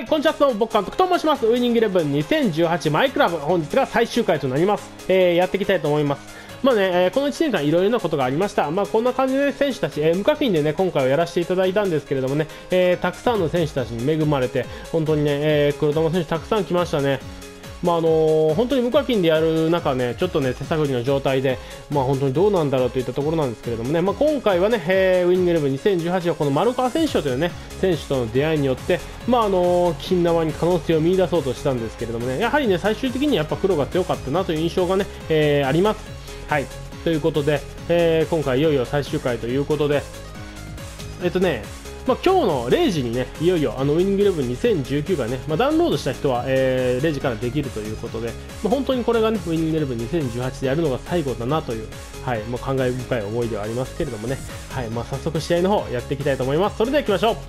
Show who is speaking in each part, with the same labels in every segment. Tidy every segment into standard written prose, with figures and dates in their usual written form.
Speaker 1: はいこんにちは、どうも僕監督と申します。ウイニングイレブン2018マイクラブ、本日が最終回となります。やっていきたいと思います。まあね、この1年間いろいろなことがありました。まあこんな感じで選手たち、無課金でね今回はやらせていただいたんですけれどもね、たくさんの選手たちに恵まれて本当にね、黒玉選手たくさん来ましたね。まあ本当に無課金でやる中ね、ちょっとね手探りの状態で、まあ本当にどうなんだろうといったところなんですけれどもね、まあ、今回はね、ウイニングイレブン2018はこの丸川選手というね選手との出会いによって、まあ金玉に可能性を見出そうとしたんですけれどもね、やはりね最終的にやっぱ黒が強かったなという印象がね、あります。はいということで、今回いよいよ最終回ということで、まあ、今日の0時にねいよいよウイニングイレブン2019がね、まあ、ダウンロードした人は、0時からできるということで、まあ、本当にこれがねウイニングイレブン2018でやるのが最後だなという、はい、まあ、感慨深い思いではありますけれどもね、はい、まあ、早速試合の方やっていきたいと思います。それでは行きましょう。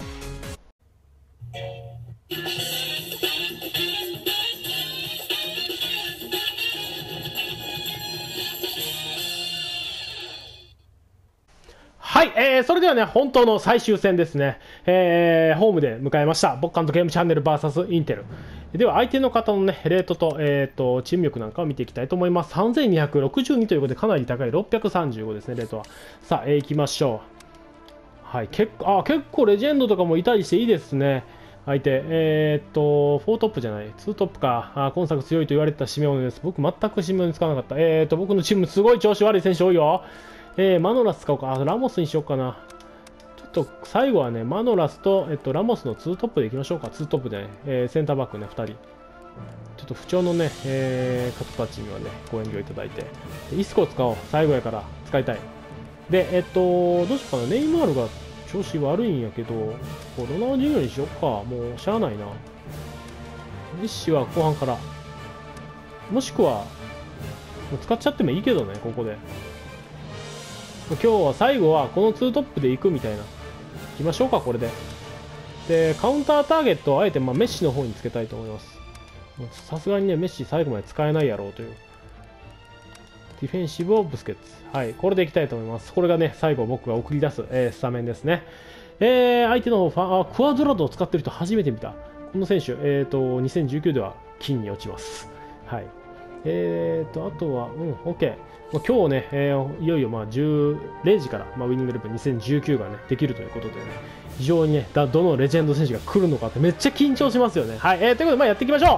Speaker 1: はい、それではね本当の最終戦ですね、ホームで迎えました僕監督ゲームチャンネル VS インテルでは、相手の方のねレートと、チーム力なんかを見ていきたいと思います。3262ということでかなり高い635ですね、レートは。さあ、行きましょう。はい、結構レジェンドとかもいたりしていいですね。相手、4トップじゃない、2トップか。今作強いと言われてたシメオネです。僕全くシメオネ使わなかった。僕のチームすごい調子悪い選手多いよ。マノラス使おうか。ラモスにしようかな。ちょっと最後はね、マノラスと、ラモスの2トップでいきましょうか。2トップでね、センターバックね、2人。ちょっと不調のね、方たちにはね、ご遠慮いただいて。イスコを使おう。最後やから使いたい。で、どうしようかな。ネイマールが調子悪いんやけど、ロナウドジュニアにしよっか。もう、しゃあないな。メッシは後半から。もしくは、もう使っちゃってもいいけどね、ここで。今日は最後はこの2トップで行くみたいな。行きましょうか、これで。で、カウンターターゲットをあえてメッシの方につけたいと思います。さすがにね、メッシ最後まで使えないやろうという。ディフェンシブをブスケッツ。はい、これでいきたいと思います。これがね、最後僕が送り出す、スタメンですね。相手のクワドラドを使ってる人初めて見た。この選手、2019では金に落ちます。はい。あとは、OK。今日ね、いよいよ0時から、ウイニングイレブン2019がね、できるということでね、非常にね、どのレジェンド選手が来るのかってめっちゃ緊張しますよね。はい、ということで、やっていきましょう。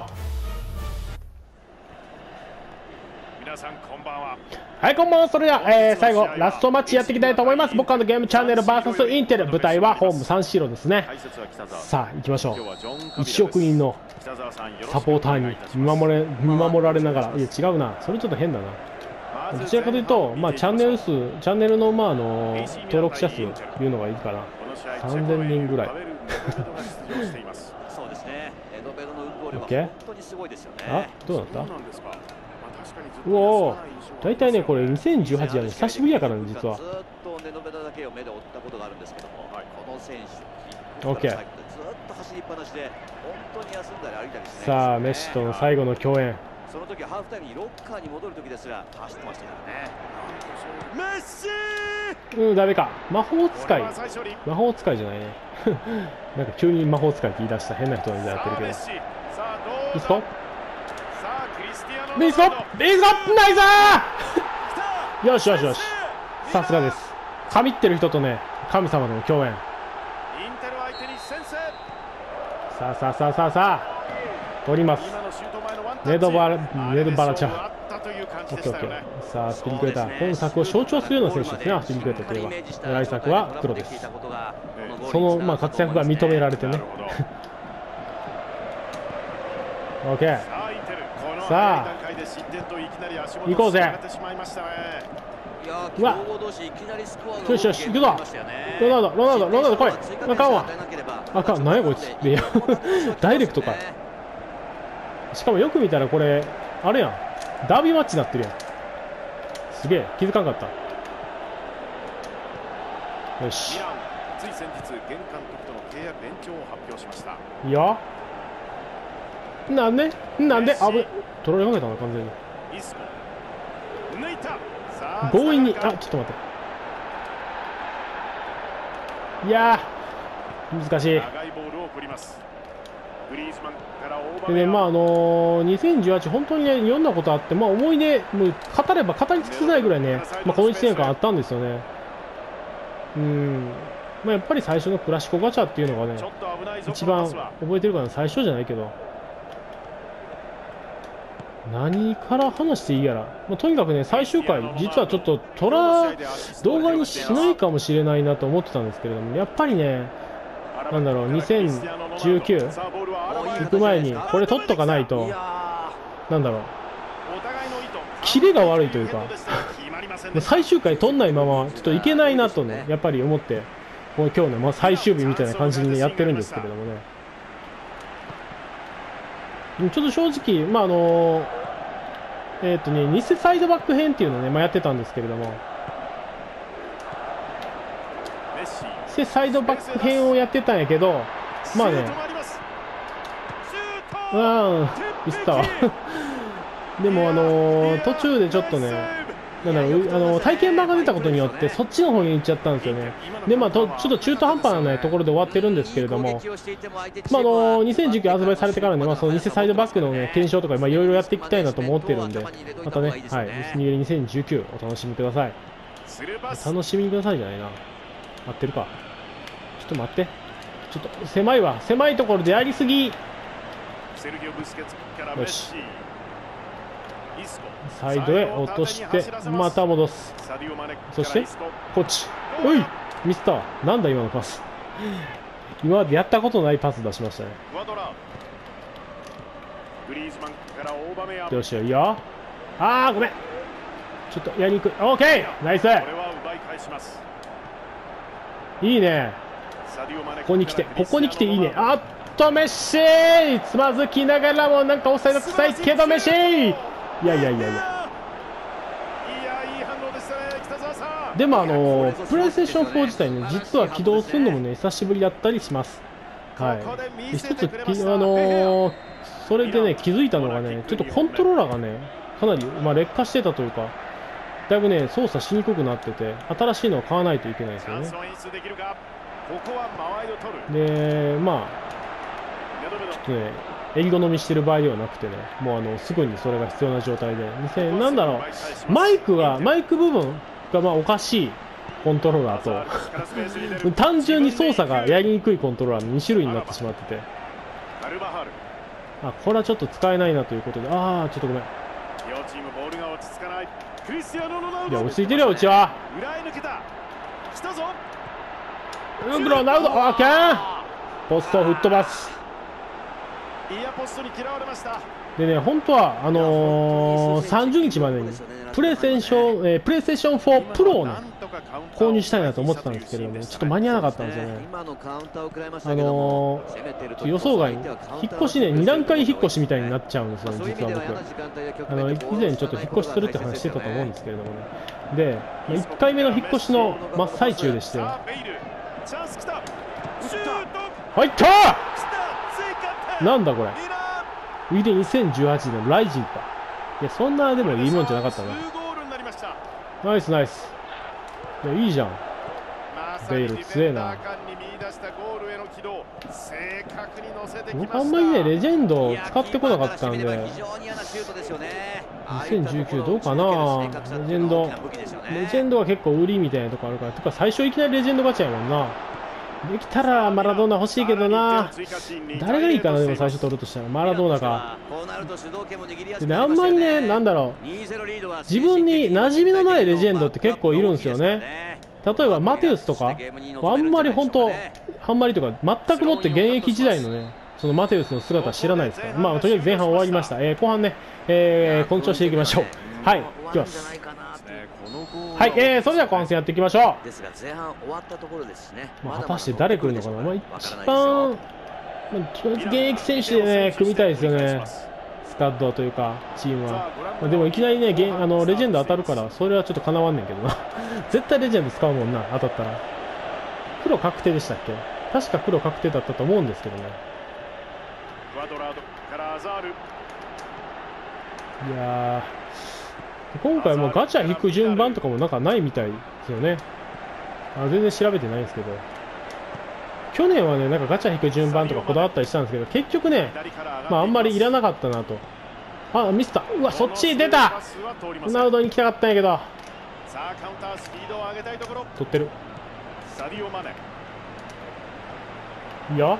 Speaker 1: 皆さん、こんばんは。はい、こんばんは。それでは、最後、ラストマッチやっていきたいと思います。僕のゲームチャンネル VS インテル、舞台はホームサンシーロですね。さあ、行きましょう。1億人のサポーターに見守られながら、いや、違うな。それちょっと変だな。どちらかというと、チャンネルの、登録者数いうのがいいかな。3000人ぐらい。OK？ あ、どうなった？うおー、大体ね、これ2018やる久しぶりやからね、実は。OK。さあ、メッシとの最後の共演。その時ハーフタイムにロッカーに戻る時ですら走ってましたからね。メッシダメか。魔法使いじゃないね。なんか急に魔法使いって言い出した変な人がやってるけど。いいっすか？ビーストナイスよしよしよし。さすがです。神ってる人とね、神様の共演。さあ、取ります。ネドバラチャ。OK。さあ、スピリクエーター。本作を象徴するような選手ですね、スピリクエーターといえば。来作は黒です。その、活躍が認められてね。OK。さあ、行こうぜ。うわ、よしよし、行くぞ。ロナウド来い。あかんわ。あかん、何やこいつ。いや、ダイレクトか。しかもよく見たらこれ、あれやん。ダービーマッチになってるやん。すげえ、気づかんかった。よし。いや。なんであぶ、取られかけたな、完全に。強引に、ちょっと待って。いやー、難しい。 でね、2018、本当にね、いろんなことあって、思い出、もう語れば語り尽くせないぐらいね、この1年間あったんですよね。やっぱり最初のクラシコガチャっていうのがね、一番覚えてるかな、最初じゃないけど、何から話していいやら、とにかくね、最終回、実はちょっと動画にしないかもしれないなと思ってたんですけれども、やっぱりね、なんだろう、2019行く前にこれ取っとかないと、なんだろう、キレが悪いというか、最終回取んないままちょっといけないなとね、やっぱり思って、今日ね、最終日みたいな感じにね、やってるんですけれどもね。ちょっと正直、偽サイドバック編っていうのをね、やってたんですけれども、偽サイドバック編をやってたんやけど、ミスったわ。でも、途中でちょっとね、なんだろう、体験版が出たことによって、そっちの方に行っちゃったんですよね。で、ちょっと中途半端な、ね、ところで終わってるんですけれども、2019発売されてからね、その偽サイドバックの、ね、検証とか、いろいろやっていきたいなと思ってるんで、またね、はい、2019お楽しみください。楽しみにくださいじゃないな。待ってるか。ちょっと待って。ちょっと狭いわ。狭いところでやりすぎ。よし。サイドへ落としてまた戻す。そしてこっち。おいミスった。なんだ今のパス。今までやったことないパス出しましたね。よしよいいよ。ごめん、ちょっとやりにくい。オーケーナイス。いいね。ここに来ていいね。メッシつまずきながらもなんか抑えたくさいけどメッシ。いやでもプレイステーション4自体ね、実は起動するのもね久しぶりだったりします。はい。一つそれでね気づいたのがね、ちょっとコントローラーがねかなり劣化してたというか、だいぶね操作しにくくなってて、新しいのを買わないといけないですよね。でちょっとね襟好みしてる場合ではなくてね、もうすぐにそれが必要な状態で、なんだろう、マイク部分がおかしいコントローラーと単純に操作がやりにくいコントローラーの2種類になってしまってて、これはちょっと使えないなということで、ちょっとごめん。いや落ち着いてるようちは。ロナウド、オーケー。ポストを吹っ飛ばす。でね、本当は30日までにプレイステーション4プロをね購入したいなと思ってたんですけれども、ちょっと間に合わなかったんですよね。予想外に引っ越しね、2段階引っ越しみたいになっちゃうんですよね、実は僕。以前ちょっと引っ越しするって話してたと思うんですけれどもね。で、1回目の引っ越しの真っ最中でして、入った！なんだこれ。ウィデ2018年のライジンか。いや、そんなでもいいもんじゃなかったな。ナイスナイス。いや、いいじゃん。ベイル強えな。僕あんまりね、レジェンドを使ってこなかったんで、2019どうかな。レジェンドは結構売りみたいなとこあるから。てか最初いきなりレジェンドガチャやもんな。できたらマラドーナ欲しいけどな。誰がいいかな。でも最初取るとしたらマラドーナか。でね、あんまりね、なんだろう、自分に馴染みのないレジェンドって結構いるんですよね。例えばマテウスとかあんまり本当あんまりとか全くもって現役時代のね、そのマテウスの姿は知らないですから。とりあえず前半終わりました。後半ね、この調子でいきましょう。はい、いきます。はい、それでは後半戦やっていきましょう。果たして誰来るのかな。一番現役選手でね組みたいですよね、スカッドというかチームは。でもいきなりねレジェンド当たるからそれはちょっとかなわんねんけどな。絶対レジェンド使うもんな、当たったら。黒確定でしたっけ。確か黒確定だったと思うんですけどね。いやー、今回もガチャ引く順番とかもなんかないみたいですよね。全然調べてないんですけど。 去年はね、なんかガチャ引く順番とかこだわったりしたんですけど、結局ね、まあ、あんまりいらなかったなと。あ、ミスった。うわ、そっち出た。ロナウドに行きたかったんやけど。取ってる。いや、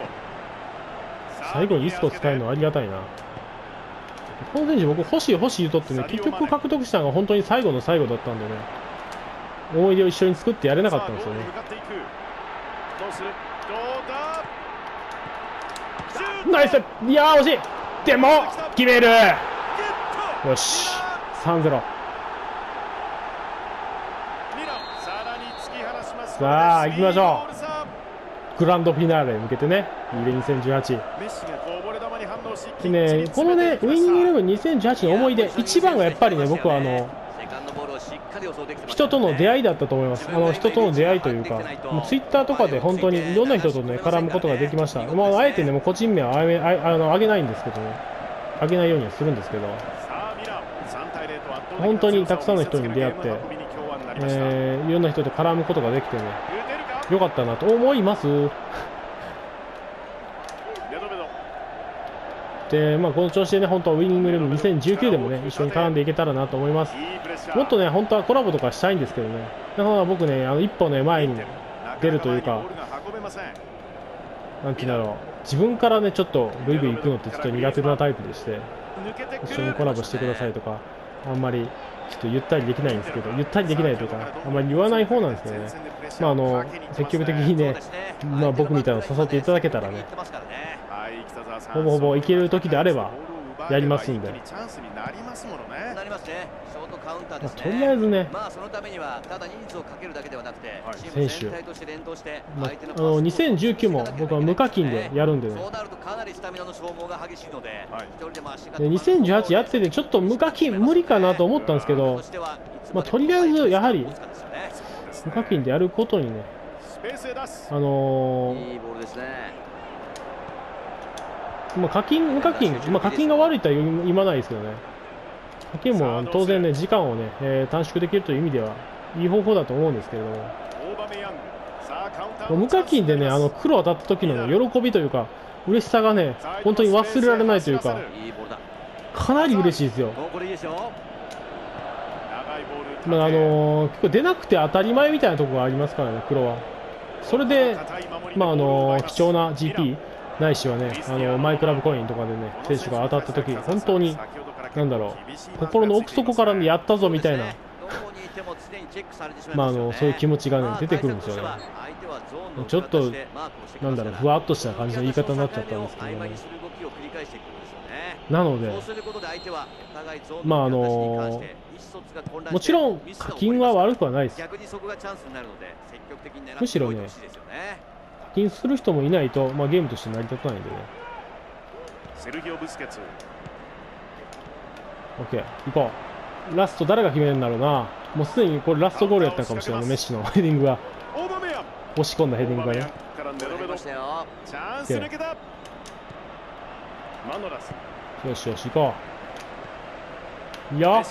Speaker 1: 最後にイスコ使えるのはありがたいな。この選手、僕、欲しい言うとってね、結局獲得したのが本当に最後の最後だったんでね、思い出を一緒に作ってやれなかったんですよね。ナイス。いやー、惜しい。でも決める。よし、3-0。さあ行きましょう。グランドフィナーレに向けてね、リレ2018でね、このね、ウイニングイレブン2018の思い出、一番がやっぱりね、僕は人との出会いだったと思います。人との出会いというか、もうツイッターとかで本当にいろんな人とね、絡むことができました。まあ、あえてね、もう個人名は上げないんですけどね、上げないようにはするんですけど、本当にたくさんの人に出会って、いろんな人と絡むことができてね、よかったなと思います。で、まあ、この調子でね、本当はウイニングイレブン2019でもね、一緒に絡んでいけたらなと思います。もっとね、本当はコラボとかしたいんですけどね、だから僕ね、一歩ね、前に出るというか、なんていうんだろう、自分からね、ちょっとグイグイ行くのってちょっと苦手なタイプでして、一緒にコラボしてくださいとか、あんまりちょっとゆったりできないんですけど、ゆったりできないというか、あんまり言わない方なんですけどね、まあ、積極的にね、まあ、僕みたいなの誘っていただけたらね、ほぼほぼいける時であればやりますんで、とりあえずね、選手、2019も僕は無課金でやるんでね、2018やっててちょっと無課金無理かなと思ったんですけど、まあ、とりあえずやはり無課金でやることにね、まあ、無課金、まあ、課金が悪いとは言わないですけどね、課金も当然ね、時間をね、短縮できるという意味ではいい方法だと思うんですけれども、無課金でね、黒当たった時の、ね、喜びというか、嬉しさがね、本当に忘れられないというか、かなり嬉しいですよ。まあ結構出なくて当たり前みたいなところがありますからね、黒は。それで、まあ貴重な GP、ないしはね、マイクラブコインとかでね、選手が当たった時、本当に、なんだろう、心の奥底からね、やったぞみたいな、まあそういう気持ちがね、出てくるんですよね。ちょっと、なんだろう、ふわっとした感じの言い方になっちゃったんですけどね。なので、まあもちろん課金は悪くはないです。むしろね、課金する人もいないと、まあ、ゲームとして成り立たないんでね。OK、行こう。ラスト誰が決めるんだろうな。もうすでにこれラストゴールやったかもしれない、メッシのヘディングが。押し込んだヘディングがね。よしよし、行こう。いや。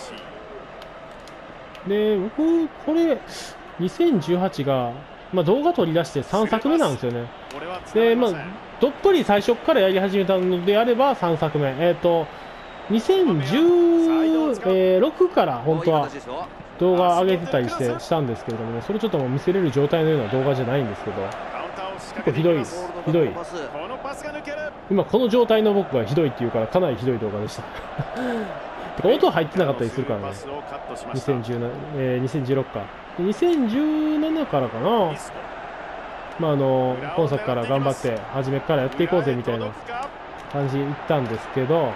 Speaker 1: で、僕、これ、2018が、まあ、動画撮り出して3作目なんですよね。で、まあ、どっぷり最初からやり始めたのであれば3作目。2016から本当は動画上げてたりしたんですけれどもね、それちょっともう見せれる状態のような動画じゃないんですけど、結構ひどいです。ひどい。今この状態の僕がひどいっていうからかなりひどい動画でした。音入ってなかったりするからね。2016か。2017からかな。まあ今作から頑張って初めからやっていこうぜみたいな感じで言ったんですけど、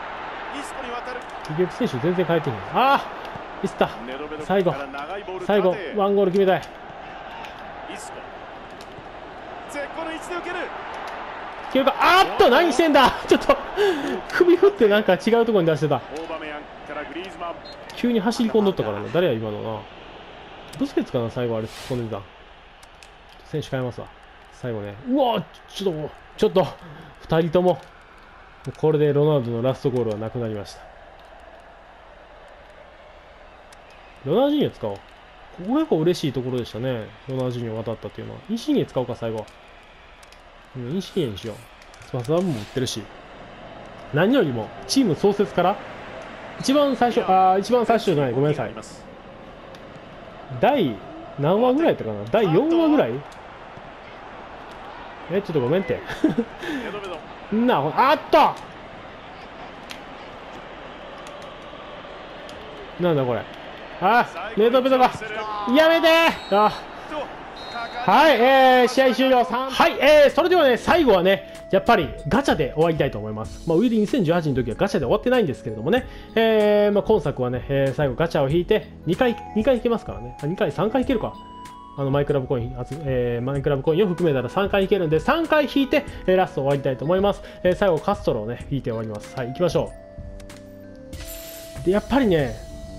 Speaker 1: 結局選手全然変えてへん。ああ、ミスった。最後ワンゴール決めたい。いけるか。あーっと、何してんだ。ちょっと首振ってなんか違うところに出してた。急に走り込んどったからね。誰や今のな。ブスケツかな、最後あれ突っ込んでた。選手変えますわ。最後ね。うわ、ちょっと2人ともこれでロナウドのラストゴールはなくなりました。ロナウジーニョ使おう。ここ結構嬉しいところでしたね。ロナウジーニョ渡ったっていうのは。インシーニョ使おうか、最後。 インシニエにしよう。スパサーブも売ってるし。何よりも、チーム創設から、一番最初じゃない、ごめんなさい。第何話ぐらいやったかな、第4話ぐらい。ちょっとごめんって。あっとなんだこれ。メドベドが。やめてはい、試合終了3。はい、それではね、最後はね、やっぱりガチャで終わりたいと思います。ウィリー2018の時はガチャで終わってないんですけれどもね、今作はね、最後ガチャを引いて2回引けますからね。3回引けるか。マイクラブコインを含めたら3回引けるんで、3回引いて、ラスト終わりたいと思います。最後カストロをね、引いて終わります。はい、行きましょう。で、やっぱりね、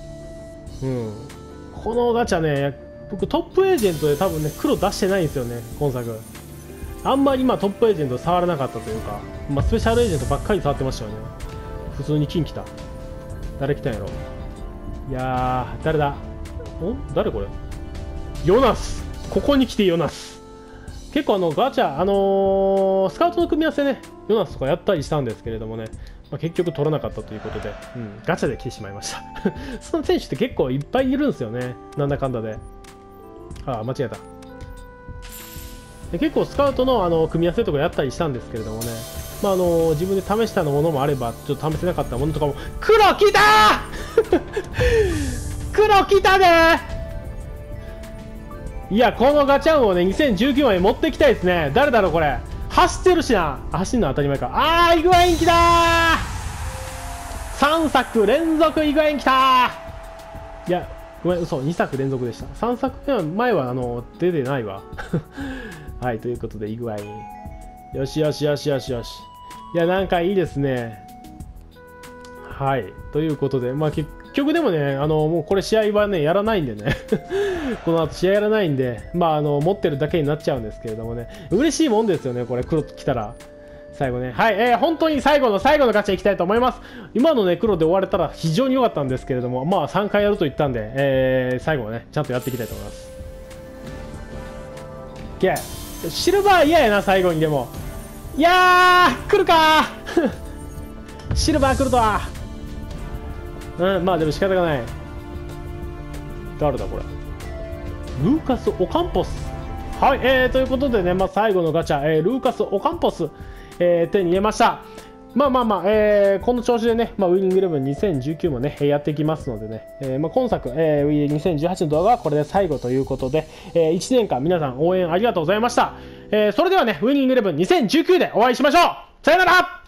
Speaker 1: このガチャね、僕トップエージェントで多分ね、黒出してないんですよね、今作。あんまりトップエージェント触らなかったというか、スペシャルエージェントばっかり触ってましたよね。普通に金来た。誰来たんやろ。いやー、誰だ。誰これ。ヨナス。ここに来てヨナス。結構ガチャ、スカウトの組み合わせね、ヨナスとかやったりしたんですけれどもね、結局取らなかったということで、ガチャで来てしまいました。その選手って結構いっぱいいるんですよね、なんだかんだで。間違えた。で結構スカウトの組み合わせとかやったりしたんですけれどもね、自分で試したものもあれば、ちょっと試せなかったものとかも、黒来たー黒来たねいや、このガチャンをね、2019まで持っていきたいですね。誰だろう、これ。走ってるしな。走るの当たり前か。イグワイン来たー !3 作連続イグワイン来たーいや、ごめん、嘘、2作連続でした。3作前は、出てないわ。はい、ということで、イグワイン。よしよしよしよしよし。いや、なんかいいですね。はい、ということで、結局でもね、もうこれ試合はね、やらないんでね。この後試合やらないんで、持ってるだけになっちゃうんですけれどもね、嬉しいもんですよね、これ、黒来たら。最後ね、はい、本当に最後のガチャいきたいと思います。今のね、黒で終われたら非常に良かったんですけれども、3回やると言ったんで、最後はね、ちゃんとやっていきたいと思います。シルバー嫌やな、最後にでも。いやー、来るかーシルバー来るとは。でも仕方がない。誰だこれ。ルーカス・オカンポス。はい、ということでね、最後のガチャ、ルーカス・オカンポス、手に入れました。この調子でね、ウィニングイレブン2019もね、やっていきますのでね、今作、2018の動画はこれで最後ということで、1年間皆さん応援ありがとうございました。それではね、ウィニングイレブン2019でお会いしましょう。さよなら。